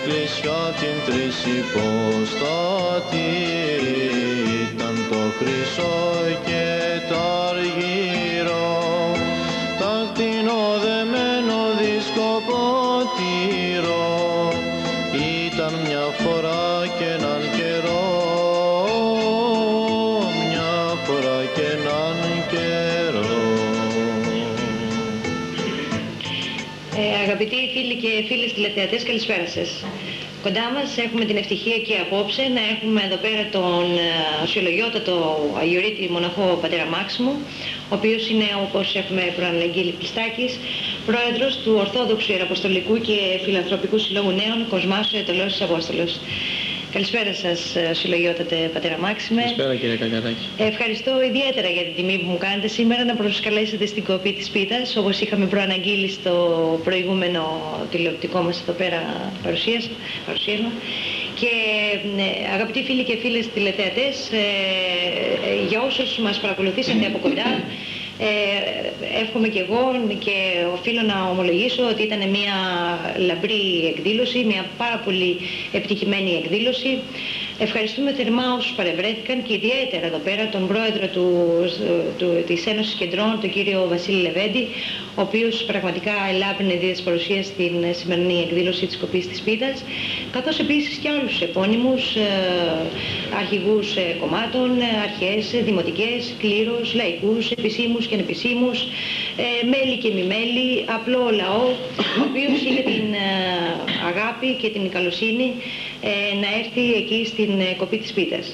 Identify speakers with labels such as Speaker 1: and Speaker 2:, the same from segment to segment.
Speaker 1: εκκλησιά την τρισυποστάτη, ήταν το χρυσό και το αργύρο, τα κτηνοδεμένο δισκοπότηρο, ήταν μια φορά και έναν καιρό, μια φορά και έναν καιρό.
Speaker 2: Αγαπητοί φίλοι και φίλες τηλεθεατές, καλησπέρα σας. Κοντά μας έχουμε την ευτυχία και απόψε να έχουμε εδώ πέρα τον οσιολογιότατο Αγιορείτη μοναχό πατέρα Μάξιμο, ο οποίος είναι, όπως έχουμε προαναγγείλει, Πλιστάκης, πρόεδρος του Ορθόδοξου Ιεραποστολικού και Φιλανθρωπικού Συλλόγου Νέων Κοσμάς ο Αιτωλός Απόστολος. Καλησπέρα σας, συλλογιότατε πατέρα Μάξιμε.
Speaker 3: Καλησπέρα κύριε Κακαράκη.
Speaker 2: Ευχαριστώ ιδιαίτερα για την τιμή που μου κάνετε σήμερα να προσκαλέσετε στην κοπή της πίτας, όπως είχαμε προαναγγείλει στο προηγούμενο τηλεοπτικό μας εδώ πέρα παρουσίασμα. Και αγαπητοί φίλοι και φίλες τηλεθεατές, για όσους μας παρακολουθήσατε από κοντά, εύχομαι και εγώ και οφείλω να ομολογήσω ότι ήταν μια λαμπρή εκδήλωση, μια πάρα πολύ επιτυχημένη εκδήλωση. Ευχαριστούμε θερμά όσους παρευρέθηκαν και ιδιαίτερα εδώ πέρα τον πρόεδρο της Ένωσης Κεντρών, τον κύριο Βασίλη Λεβέντη, ο οποίος πραγματικά ελάβρυνε δια της παρουσίας στην σημερινή εκδήλωση της κοπής της πίτας, καθώς επίσης και άλλους επώνυμους αρχηγούς κομμάτων, αρχές, δημοτικές, κλήρους, λαϊκούς, επισήμους και ανεπισήμους, μέλη και μη μέλη, απλό λαό, ο οποίος είχε την αγάπη και την καλοσύνη να έρθει εκεί στην κοπή της πίτας.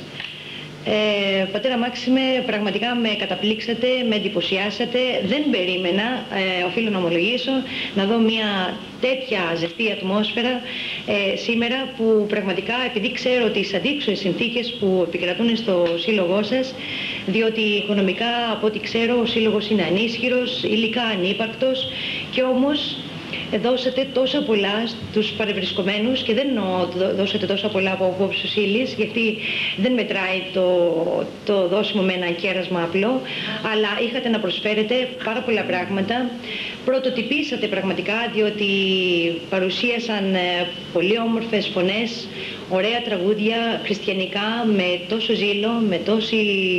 Speaker 2: Πατέρα Μάξιμε, πραγματικά με καταπλήξατε, με εντυπωσιάσατε. Δεν περίμενα, οφείλω να ομολογήσω, να δω μια τέτοια ζεστή ατμόσφαιρα σήμερα, που πραγματικά, επειδή ξέρω τις αντίξωες συνθήκες που επικρατούν στο σύλλογό σας, διότι οικονομικά, από ό,τι ξέρω, ο σύλλογος είναι ανίσχυρος, υλικά ανύπαρκτος, και όμως δώσατε τόσα πολλά στους παρευρισκομένους, και δεν εννοώ δώσατε τόσα πολλά από απόψεως ύλης, γιατί δεν μετράει το δώσιμο με ένα κέρασμα απλό, αλλά είχατε να προσφέρετε πάρα πολλά πράγματα. Πρωτοτυπήσατε πραγματικά, διότι παρουσίασαν πολύ όμορφες φωνές, ωραία τραγούδια χριστιανικά, με τόσο ζήλο, με τόση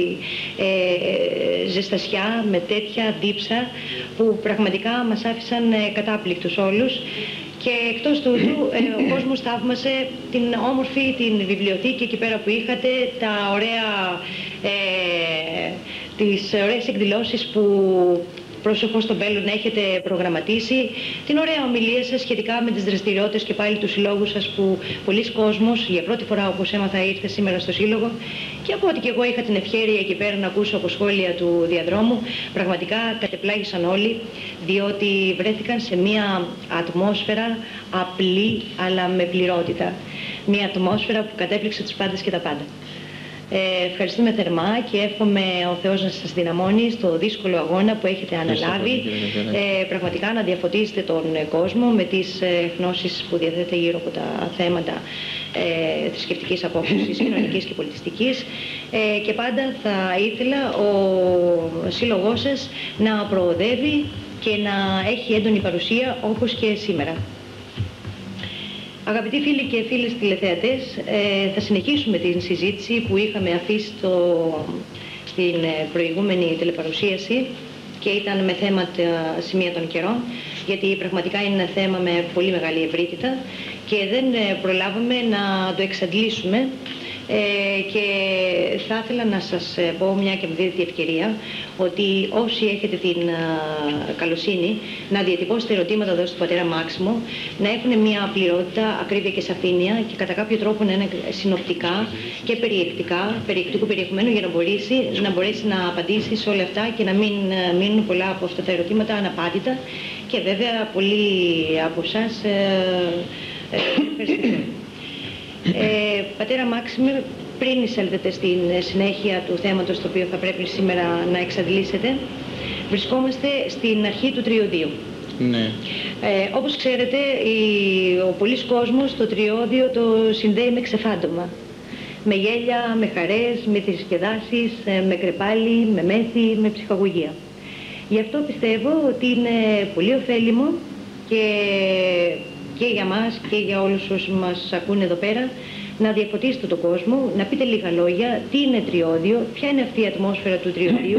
Speaker 2: ζεστασιά, με τέτοια δίψα, που πραγματικά μας άφησαν κατάπληκτους όλους. Και εκτός τούτου ο κόσμος θαύμασε την όμορφη την βιβλιοθήκη εκεί πέρα που είχατε, τις ωραίες εκδηλώσεις που πρόσεχος στο μέλλον έχετε προγραμματίσει, την ωραία ομιλία σας σχετικά με τις δραστηριότητες και πάλι του συλλόγου σας, που πολλοί κόσμος για πρώτη φορά, όπως έμαθα, ήρθε σήμερα στο σύλλογο, και από ό,τι και εγώ είχα την ευχέρεια εκεί πέρα να ακούσω από σχόλια του διαδρόμου, πραγματικά κατεπλάγησαν όλοι, διότι βρέθηκαν σε μια ατμόσφαιρα απλή αλλά με πληρότητα. Μια ατμόσφαιρα που κατέπληξε τους πάντες και τα πάντα. Ευχαριστούμε θερμά και εύχομαι ο Θεός να σας δυναμώνει στο δύσκολο αγώνα που έχετε αναλάβει, πραγματικά να διαφωτίσετε τον κόσμο με τις γνώσεις που διαθέτετε γύρω από τα θέματα θρησκευτικής απόψεως, κοινωνικής και πολιτιστικής, και πάντα θα ήθελα ο σύλλογός σας να προοδεύει και να έχει έντονη παρουσία όπως και σήμερα. Αγαπητοί φίλοι και φίλες τηλεθεατές, θα συνεχίσουμε την συζήτηση που είχαμε αφήσει στην προηγούμενη τηλεπαρουσίαση, και ήταν με θέμα τα σημεία των καιρών, γιατί πραγματικά είναι ένα θέμα με πολύ μεγάλη ευρύτητα και δεν προλάβαμε να το εξαντλήσουμε. Και θα ήθελα να σας πω, μια και μου δίνετε ευκαιρία, ότι όσοι έχετε την καλοσύνη να διατυπώσετε ερωτήματα εδώ στον πατέρα Μάξιμο, να έχουν μια πληρότητα, ακρίβεια και σαφήνεια, και κατά κάποιο τρόπο να είναι συνοπτικά και περιεκτικού περιεχομένου, για να μπορέσει να απαντήσει σε όλα αυτά και να μην μείνουν πολλά από αυτά τα ερωτήματα αναπάντητα, και βέβαια πολλοί από εσάς ευχαριστώ. Πατέρα Μάξιμε, πριν εισέλθετε στην συνέχεια του θέματος το οποίο θα πρέπει σήμερα να εξαντλήσετε, βρισκόμαστε στην αρχή του τριωδίου.
Speaker 3: Ναι.
Speaker 2: Όπως ξέρετε, ο πολύς κόσμος το τριώδιο το συνδέει με ξεφάντωμα. Με γέλια, με χαρές, με θρησκεδάσεις, με κρεπάλι, με μέθη, με ψυχαγωγία. Γι' αυτό πιστεύω ότι είναι πολύ ωφέλιμο και και για μας και για όλους όσους μας ακούνε εδώ πέρα, να διαφωτίσετε τον κόσμο, να πείτε λίγα λόγια, τι είναι τριώδιο, ποια είναι αυτή η ατμόσφαιρα του τριωδίου,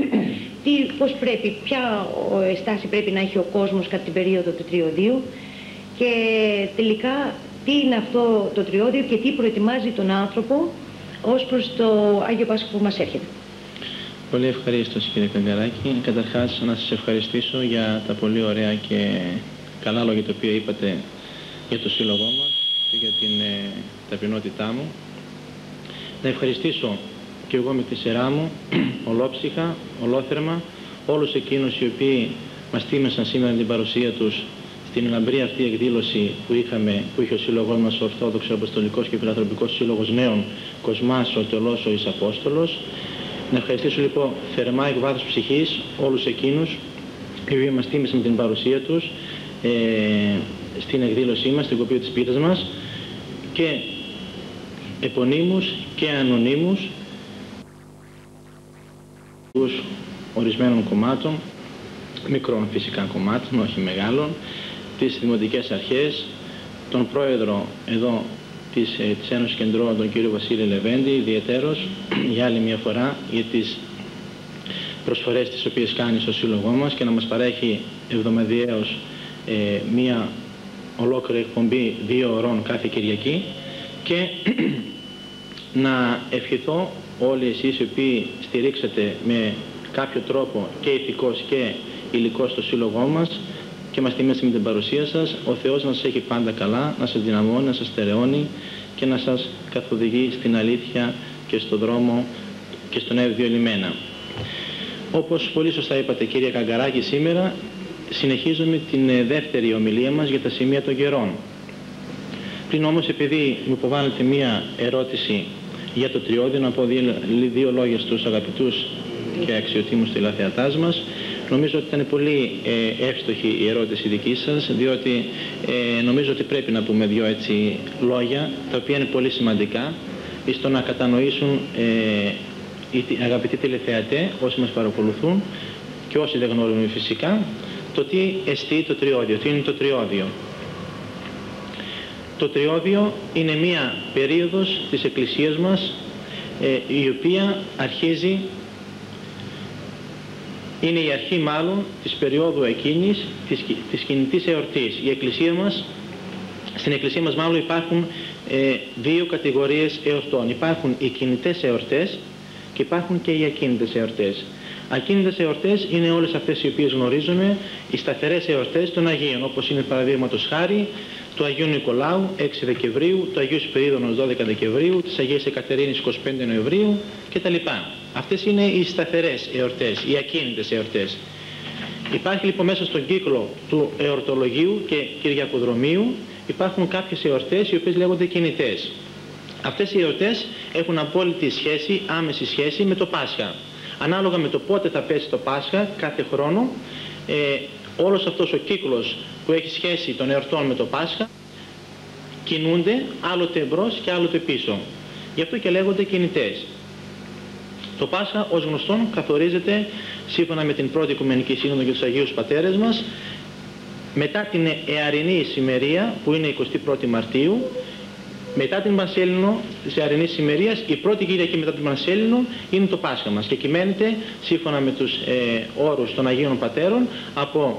Speaker 2: ποια στάση πρέπει να έχει ο κόσμος κατά την περίοδο του τριωδίου και τελικά τι είναι αυτό το τριώδιο και τι προετοιμάζει τον άνθρωπο ως προς το Άγιο Πάσχα που μας έρχεται.
Speaker 3: Πολύ ευχαρίστω, κύριε Καγκαράκη. Καταρχάς να σας ευχαριστήσω για τα πολύ ωραία και καλά λόγια τα οποία είπατε για το σύλλογό μας και για την ταπεινότητά μου. Να ευχαριστήσω και εγώ με τη σειρά μου, ολόψυχα, ολόθερμα, όλους εκείνους οι οποίοι μας τίμησαν σήμερα την παρουσία τους στην λαμπρή αυτή εκδήλωση που είχε ο σύλλογός μας, ο Ορθόδοξος Αποστολικός και Φιλανθρωπικός Σύλλογος Νέων, Κοσμάς, Ορτελός, ο Ισαπόστολος. Να ευχαριστήσω λοιπόν θερμά εκ βάθους ψυχής όλους εκείνους οι οποίοι μας τίμησαν την παρουσία τους στην εκδήλωσή μας, στην κοπή της πίτας μας, και επωνύμους και ανωνύμους ορισμένων κομμάτων, μικρών φυσικά κομμάτων, όχι μεγάλων, τις δημοτικές αρχές, τον πρόεδρο εδώ της Ένωσης Κεντρών, τον κύριο Βασίλη Λεβέντη, ιδιαιτέρως για άλλη μια φορά για τις προσφορές τις οποίες κάνει στο σύλλογό μας και να μας παρέχει εβδομαδιαίως μια ολόκληρη εκπομπή 2 ωρών κάθε Κυριακή, και να ευχηθώ όλοι εσείς οι οποίοι στηρίξατε με κάποιο τρόπο και ηθικός και υλικός στο σύλλογό μας και μας τιμήσατε με την παρουσία σας, ο Θεός να σας έχει πάντα καλά, να σας δυναμώνει, να σας στερεώνει και να σας καθοδηγεί στην αλήθεια και στον δρόμο και στον εύδιο λιμένα. Όπως πολύ σωστά είπατε, κύριε Καγκαράκη, σήμερα συνεχίζουμε την δεύτερη ομιλία μας για τα σημεία των καιρών. Πριν όμως, επειδή μου υποβάλλετε μία ερώτηση για το τριώδιο, να πω δύο λόγια στους αγαπητούς και αξιοτήμους τηλεθεατάς μας. Νομίζω ότι ήταν πολύ εύστοχη η ερώτηση δική σας, διότι νομίζω ότι πρέπει να πούμε 2 έτσι λόγια, τα οποία είναι πολύ σημαντικά, στο να κατανοήσουν οι αγαπητοί τηλεθεατές, όσοι μας παρακολουθούν και όσοι δεν γνωρίζουν φυσικά, το τι εστί το τριώδιο, τι είναι το τριώδιο. Το τριώδιο είναι μία περίοδος της Εκκλησίας μας, η οποία αρχίζει, είναι η αρχή μάλλον της περίοδου εκείνης της κινητής εορτής. Η Εκκλησία μας, στην Εκκλησία μας μάλλον υπάρχουν 2 κατηγορίες εορτών. Υπάρχουν οι κινητές εορτές και υπάρχουν και οι ακίνητες εορτές. Ακίνητες εορτές είναι όλες αυτές οι οποίες γνωρίζουμε, οι σταθερές εορτές των Αγίων, όπως είναι παραδείγματος χάρη του Αγίου Νικολάου 6 Δεκεμβρίου, του Αγίου Σπυρίδωνος 12 Δεκεμβρίου, της Αγίας Εκατερίνης 25 Νοεμβρίου κτλ. Αυτές είναι οι σταθερές εορτές, οι ακίνητες εορτές. Υπάρχει λοιπόν μέσα στον κύκλο του εορτολογίου και κυριακοδρομίου, υπάρχουν κάποιες εορτές οι οποίες λέγονται κινητές. Αυτές οι εορτές έχουν απόλυτη σχέση, άμεση σχέση με το Πάσχα. Ανάλογα με το πότε θα πέσει το Πάσχα κάθε χρόνο, όλος αυτός ο κύκλος που έχει σχέση των εορτών με το Πάσχα κινούνται άλλοτε εμπρός και άλλοτε πίσω. Γι' αυτό και λέγονται κινητές. Το Πάσχα ως γνωστόν καθορίζεται σύμφωνα με την πρώτη Οικουμενική Σύνοδο και τους Αγίους Πατέρες μας μετά την εαρινή ησημερία που είναι 21η Μαρτίου. Μετά την Πανσέλινο της Εαρινής Ησημερίας, η πρώτη Κυριακή μετά την Πανσέλινο είναι το Πάσχα μας και κυμαίνεται σύμφωνα με τους όρους των Αγίων Πατέρων από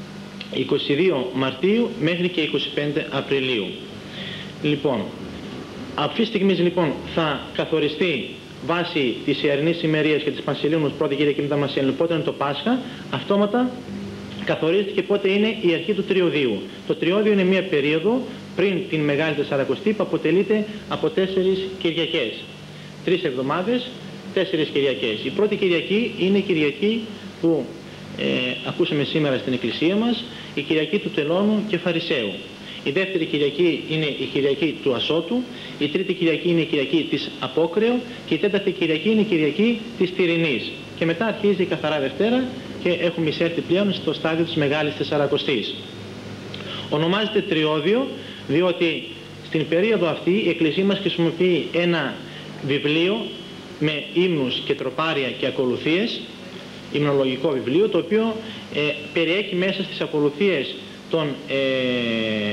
Speaker 3: 22 Μαρτίου μέχρι και 25 Απριλίου. Λοιπόν, αυτή τη στιγμή λοιπόν θα καθοριστεί βάσει της Εαρινής Ησημερίας και της Πανσελίνου πρώτη Κυριακή μετά Πανσέλινο πότε είναι το Πάσχα, αυτόματα καθορίζεται και πότε είναι η αρχή του τριωδίου. Το τριώδιο είναι μια περίοδο πριν την Μεγάλη Τεσσαρακοστή που αποτελείται από 4 Κυριακές. 3 εβδομάδες, 4 Κυριακές. Η πρώτη Κυριακή είναι η Κυριακή που ακούσαμε σήμερα στην Εκκλησία μας, η Κυριακή του Τελώνου και Φαρισαίου. Η δεύτερη Κυριακή είναι η Κυριακή του Ασώτου, η τρίτη Κυριακή είναι η Κυριακή της Απόκρεου και η τέταρτη Κυριακή είναι η Κυριακή της Τυρινής. Και μετά αρχίζει η Καθαρά Δευτέρα και έχουμε εισέλθει πλέον στο στάδιο της Μεγάλης Τεσσαρακοστής. Ονομάζεται τριώδιο διότι στην περίοδο αυτή η Εκκλησία μας χρησιμοποιεί ένα βιβλίο με ύμνους και τροπάρια και ακολουθίες, υμνολογικό βιβλίο, το οποίο περιέχει μέσα στις ακολουθίες των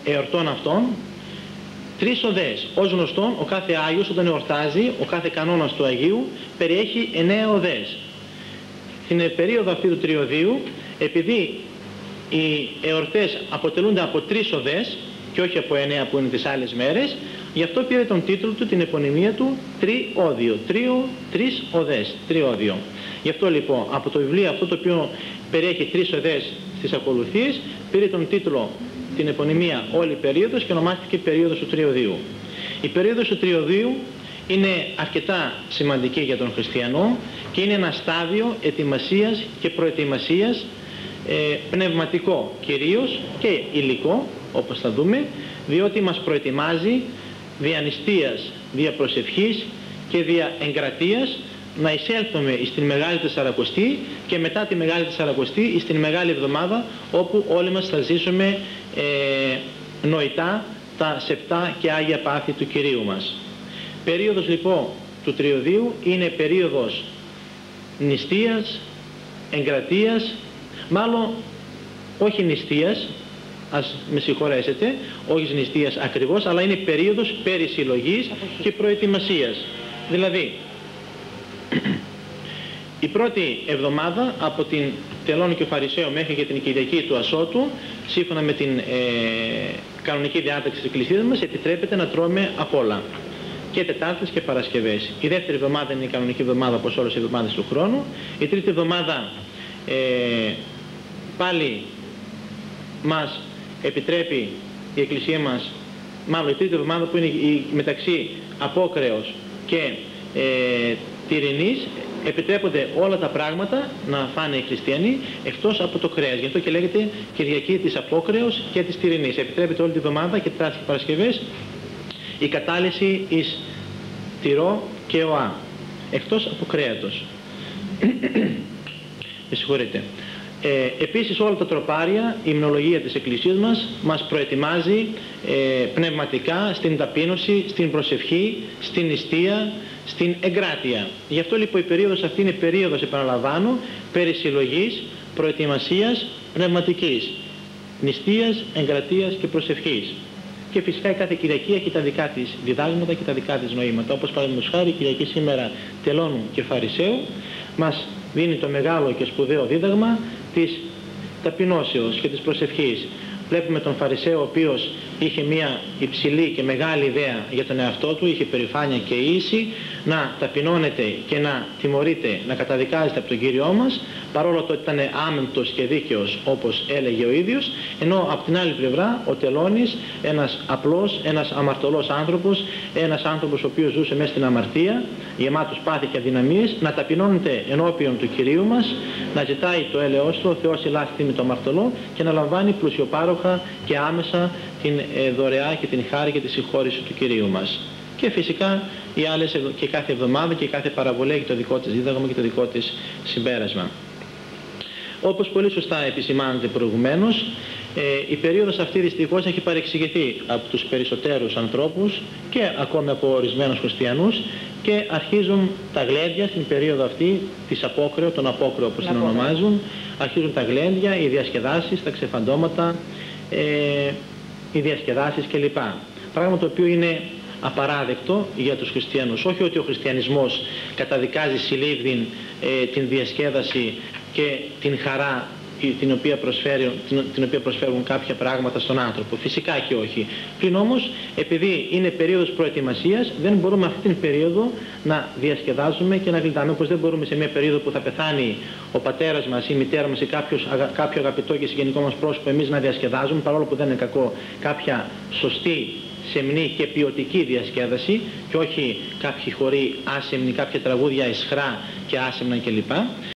Speaker 3: εορτών αυτών 3 οδές. Ως γνωστόν, ο κάθε Άγιος όταν εορτάζει, ο κάθε κανόνας του Αγίου περιέχει 9 οδές. Στην περίοδο αυτή του τριωδίου, επειδή οι εορτές αποτελούνται από 3 οδές και όχι από 9 που είναι τις άλλες μέρες, γι' αυτό πήρε τον τίτλο του, την επωνυμία του, Τριώδιο. 3 οδές, τριώδιο. Γι' αυτό λοιπόν από το βιβλίο αυτό το οποίο περιέχει 3 οδές στις ακολουθίες, πήρε τον τίτλο, την επωνυμία όλη η περίοδος και ονομάστηκε περίοδος του Τριωδίου. Η περίοδος του Τριωδίου είναι αρκετά σημαντική για τον χριστιανό και είναι ένα στάδιο ετοιμασίας και προετοιμασίας, πνευματικό κυρίως και υλικό, όπως θα δούμε, διότι μας προετοιμάζει δια νηστείας, δια προσευχής και δια εγκρατείας να εισέλθουμε στην Μεγάλη Τεσσαρακοστή και μετά τη Μεγάλη Τεσσαρακοστή στην Μεγάλη Εβδομάδα, όπου όλοι μας θα ζήσουμε νοητά τα σεπτά και Άγια Πάθη του Κυρίου μας. Περίοδος λοιπόν του Τριωδίου είναι περίοδος νηστείας, εγκρατείας, μάλλον όχι νηστείας, ας με συγχωρέσετε, όχι νηστείας ακριβώς, αλλά είναι περίοδος περισυλλογής και προετοιμασίας. Δηλαδή, η πρώτη εβδομάδα από την Τελώνη και Φαρισαίο μέχρι και την Κυριακή του Ασώτου, σύμφωνα με την κανονική διάταξη της Εκκλησίας μας, επιτρέπεται να τρώμε απ' όλα. Και Τετάρτες και Παρασκευές. Η δεύτερη εβδομάδα είναι η κανονική εβδομάδα όπως όλες οι εβδομάδες του χρόνου. Η τρίτη εβδομάδα πάλι μας επιτρέπει η Εκκλησία μας, μάλλον η τρίτη εβδομάδα που είναι μεταξύ Απόκρεως και Τυρινής, επιτρέπονται όλα τα πράγματα να φάνε οι χριστιανοί εκτός από το κρέας. Γι' αυτό και λέγεται Κυριακή της Απόκρεως και της Τυρινής. Επιτρέπεται όλη τη εβδομάδα και Τετάρτες και Παρασκευές η κατάλυση εις τυρό και οά, εκτός από κρέατος. Με συγχωρείτε. Επίσης όλα τα τροπάρια, η υμνολογία της Εκκλησίας μας προετοιμάζει πνευματικά στην ταπείνωση, στην προσευχή, στην νηστεία, στην εγκράτεια. Γι' αυτό λοιπόν η περίοδος αυτή είναι περίοδος, επαναλαμβάνω, περισυλλογής, προετοιμασίας πνευματικής, νηστείας, εγκρατείας και προσευχής. Και φυσικά η κάθε Κυριακή έχει τα δικά της διδάγματα και τα δικά της νοήματα. Όπως παραδείγματος χάρη η Κυριακή σήμερα Τελώνου και Φαρισαίου μας δίνει το μεγάλο και σπουδαίο δίδαγμα της ταπεινώσεως και της προσευχής. Βλέπουμε τον Φαρισαίο ο οποίος είχε μια υψηλή και μεγάλη ιδέα για τον εαυτό του, είχε περηφάνεια και ίση, να ταπεινώνεται και να τιμωρείται, να καταδικάζεται από τον Κύριό μας, παρόλο το ότι ήταν άμεμπτος και δίκαιος όπως έλεγε ο ίδιος, ενώ από την άλλη πλευρά ο Τελώνης, ένας απλός, ένας αμαρτωλός άνθρωπος, ένας άνθρωπος ο οποίος ζούσε μέσα στην αμαρτία, γεμάτος πάθη και αδυναμίες, να ταπεινώνεται ενώπιον του Κυρίου μας, να ζητάει το έλεος του, ο Θεός ελάστη με το αμαρτωλό και να λαμβάνει πλουσιοπάροχα και άμεσα την δωρεά και την χάρη και τη συγχώρηση του Κυρίου μας. Και φυσικά οι άλλες και κάθε εβδομάδα και κάθε παραβολή έχει το δικό της δίδαγμα και το δικό της συμπέρασμα. Όπως πολύ σωστά επισημάνεται προηγουμένως, η περίοδος αυτή δυστυχώς έχει παρεξηγηθεί από τους περισσότερους ανθρώπους και ακόμη από ορισμένους χριστιανούς και αρχίζουν τα γλέντια στην περίοδο αυτή της Απόκρεου, τον Απόκρεο όπως την ονομάζουν, αρχίζουν τα γλέντια, οι διασκεδάσεις, τα ξεφαντώματα, οι διασκεδάσεις κλπ. Πράγμα το οποίο είναι απαράδεκτο για τους χριστιανούς. Όχι ότι ο χριστιανισμός καταδικάζει συλλήβδιν την διασκέδαση και την χαρά την οποία προσφέρουν κάποια πράγματα στον άνθρωπο. Φυσικά και όχι. Πλην όμως, επειδή είναι περίοδος προετοιμασίας, δεν μπορούμε αυτή την περίοδο να διασκεδάζουμε και να γλιτάμε, όπως δεν μπορούμε σε μια περίοδο που θα πεθάνει ο πατέρας μας ή η μητέρα μας ή κάποιο αγαπητό και συγγενικό μας πρόσωπο, εμείς να διασκεδάζουμε, παρόλο που δεν είναι κακό, κάποια σωστή, σεμνή και ποιοτική διασκέδαση και όχι κάποιοι χοροί άσεμνοι, κάποια τραγούδια αισχρά και άσεμνα κλπ.